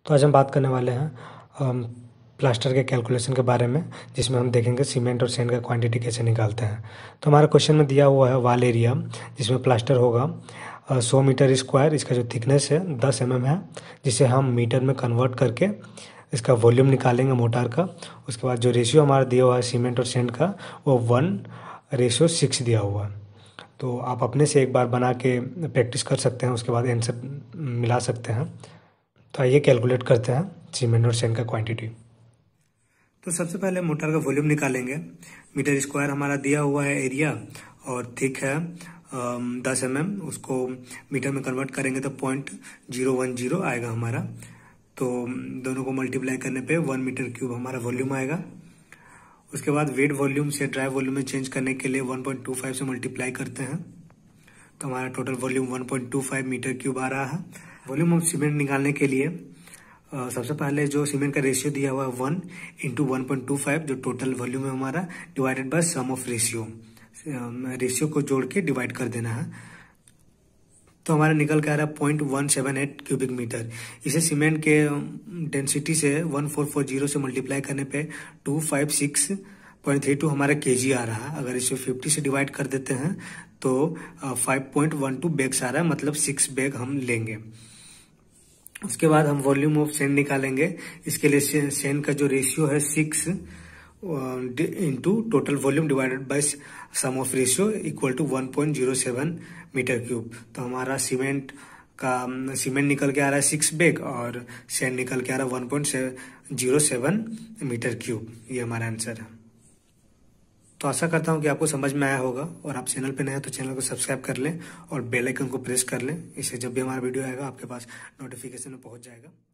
तो आज हम बात करने वाले हैं प्लास्टर के कैलकुलेशन के बारे में, जिसमें हम देखेंगे सीमेंट और सैंड का क्वांटिटी कैसे निकालते हैं। तो हमारा क्वेश्चन में दिया हुआ है वॉल एरिया, जिसमें प्लास्टर होगा 100 मीटर स्क्वायर। इसका जो थिकनेस है 10 mm है, जिसे हम मीटर में कन्वर्ट करके इसका वॉल्यूम निकालेंगे मोटार का। उसके बाद जो रेशियो हमारा दिया हुआ है सीमेंट और सैंड का, वो 1:6 दिया हुआ है। तो आप अपने से एक बार बना के प्रैक्टिस कर सकते हैं, उसके बाद आंसर मिला सकते हैं। तो आइए कैलकुलेट करते हैं सीमेंट और सैंड का क्वांटिटी। तो सबसे पहले मोटार का वॉल्यूम निकालेंगे। मीटर स्क्वायर हमारा दिया हुआ है एरिया, और थिक है 10 mm। उसको मीटर में कन्वर्ट करेंगे तो 0.010 आएगा हमारा। तो दोनों को मल्टीप्लाई करने पे 1 मीटर क्यूब हमारा वॉल्यूम आएगा। उसके बाद वेट वॉल्यूम से ड्राई वॉल्यूम में चेंज करने के लिए 1.25 से मल्टीप्लाई करते हैं, तो हमारा टोटल वॉल्यूम 1.25 मीटर क्यूब आ रहा है। वॉल्यूम ऑफ सीमेंट निकालने के लिए सबसे पहले जो सीमेंट का रेशियो दिया हुआ है 1 × 1.25, जो टोटल वॉल्यूम है हमारा, divided by sum of ratio को जोड़ के डिवाइड कर देना है। तो हमारा निकल के आ रहा है 0.178 क्यूबिक मीटर। इसे सीमेंट के डेंसिटी से 1440 से मल्टीप्लाई करने पे 256.32 हमारा केजी आ रहा है। अगर इसे 50 से डिवाइड कर देते हैं तो 5.12 बैग्स आ रहा है, मतलब 6 बैग हम लेंगे। उसके बाद हम वॉल्यूम ऑफ सैंड निकालेंगे। इसके लिए सैंड का जो रेशियो है 6 into total volume divided by sum of ratio equal to 1.07 metre cube. तो हमारा सीमेंट निकल के आ रहा है 6 बैग, और सैंड निकल के आ रहा है 1.07 मीटर क्यूब। ये हमारा आंसर है। तो आशा करता हूँ कि आपको समझ में आया होगा, और आप चैनल पे नए हैं तो चैनल को सब्सक्राइब कर लें और बेल आइकन को प्रेस कर लें। इससे जब भी हमारा वीडियो आएगा आपके पास नोटिफिकेशन में पहुंच जाएगा।